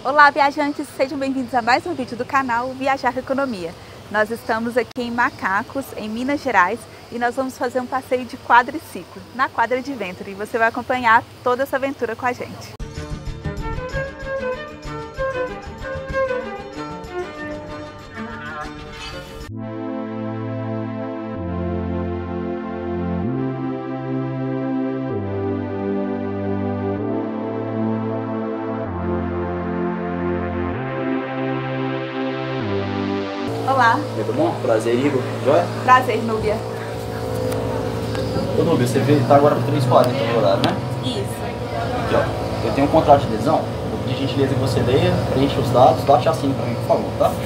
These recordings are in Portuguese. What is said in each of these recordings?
Olá, viajantes! Sejam bem-vindos a mais um vídeo do canal Viajar com Economia. Nós estamos aqui em Macacos, em Minas Gerais, e nós vamos fazer um passeio de quadriciclo, na Quadra Adventure, e você vai acompanhar toda essa aventura com a gente. Olá. Tudo bom? Prazer, Igor. Joia? Prazer, Núbia. Ô, Núbia, você tá agora para 3h40 no horário, né? Isso. Aqui, ó. Eu tenho um contrato de adesão. Vou pedir gentileza que você leia, preencha os dados, dá e assine para mim, por favor, tá?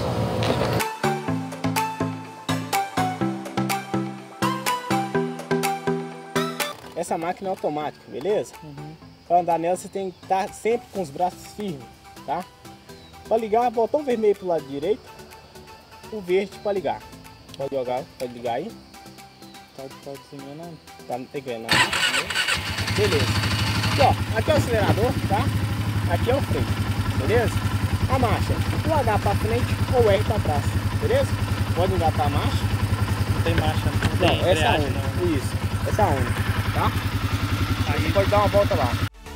Essa máquina é automática, beleza? Para andar nela você tem que estar sempre com os braços firmes, tá? Para ligar, botão vermelho pro lado direito, o verde para ligar. Pode ligar aí. Pode sim, não. Tá não tem nada. Beleza. Aqui, ó, aqui é o acelerador, tá? Aqui é o freio, beleza? A marcha, o H para frente ou o R para trás, beleza? Pode engatar a marcha. Não tem marcha, não tem Não, essa é a embreagem, única. não. Isso, essa é a única, tá? Aí pode dar uma volta lá.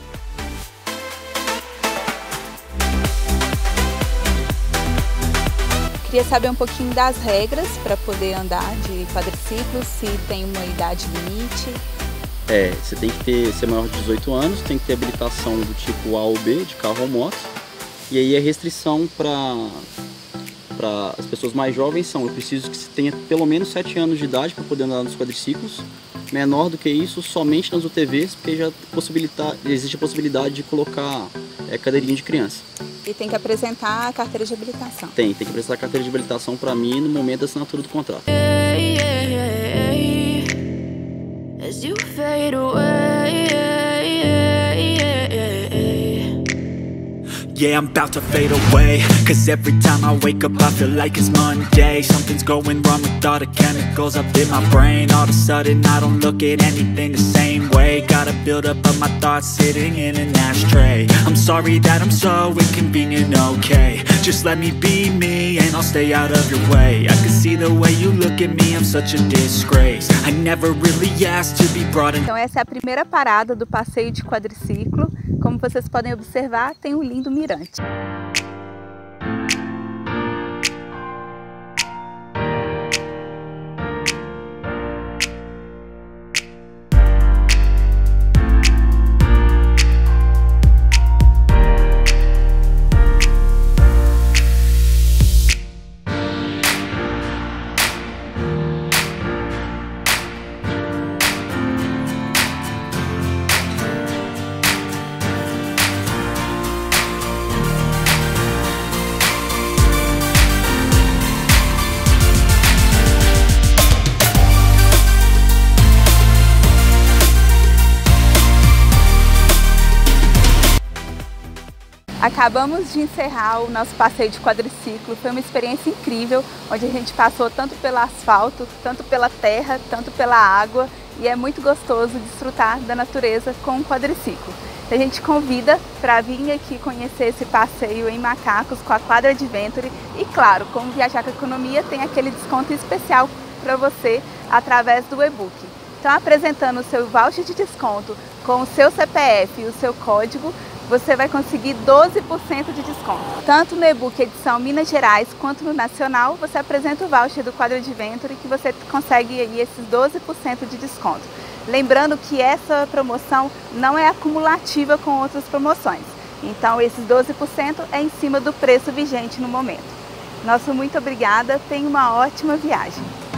Queria saber um pouquinho das regras para poder andar de quadriciclo, se tem uma idade limite. Você tem que ser maior de 18 anos, tem que ter habilitação do tipo A ou B, de carro ou moto. E aí a restrição para as pessoas mais jovens eu preciso que você tenha pelo menos 7 anos de idade para poder andar nos quadriciclos. Menor do que isso, somente nas UTVs, porque já existe a possibilidade de colocar cadeirinha de criança. E tem que apresentar a carteira de habilitação. Tem que apresentar a carteira de habilitação para mim no momento da assinatura do contrato. As you fade away, yeah, I'm about to fade away. Cause every time I wake up I feel like it's Monday. Something's going wrong with all the chemicals up in my brain. All of a sudden I don't look at anything the same way. Got a build up of my thoughts sitting in an ashtray. I'm sorry that I'm so inconvenient, okay. Just let me be me and I'll stay out of your way. I can see the way you look at me, I'm such a disgrace. I never really asked to be brought in. Então essa é a primeira parada do passeio de quadriciclo. Como vocês podem observar, tem um lindo mirante. Acabamos de encerrar o nosso passeio de quadriciclo. Foi uma experiência incrível, onde a gente passou tanto pelo asfalto, tanto pela terra, tanto pela água, e é muito gostoso desfrutar da natureza com um quadriciclo. A gente convida para vir aqui conhecer esse passeio em Macacos com a Quadra Adventure e, claro, como Viajar com Economia, tem aquele desconto especial para você através do e-book. Então, apresentando o seu voucher de desconto com o seu CPF e o seu código, você vai conseguir 12% de desconto. Tanto no e-book edição Minas Gerais quanto no nacional, você apresenta o voucher do Quadra Adventure que você consegue aí esses 12% de desconto. Lembrando que essa promoção não é acumulativa com outras promoções. Então esses 12% é em cima do preço vigente no momento. Nosso muito obrigada, tenha uma ótima viagem.